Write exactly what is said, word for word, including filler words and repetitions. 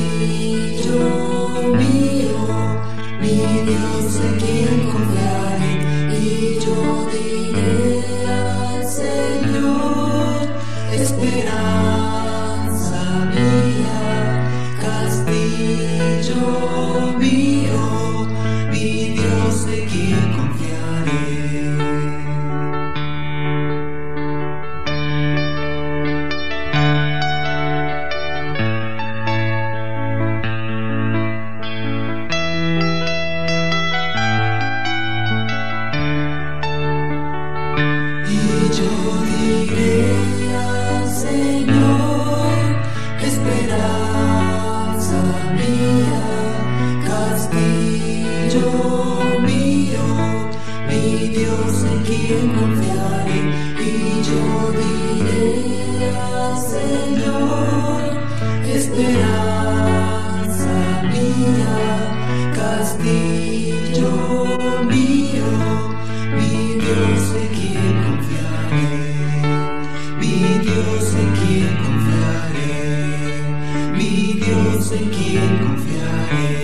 castillo mío, mi Dios en quien confiaré, y yo diré al Señor, esperanza mía, castillo mío, mi Dios en quien confiaré. Yo diré al Señor, esperanza mía, castillo mío, mi Dios en quien confiaré. Y yo diré al Señor, esperanza mía, castillo mío, mi Dios en quien confiaré. Mi Dios en quien confiaré, mi Dios en quien confiaré.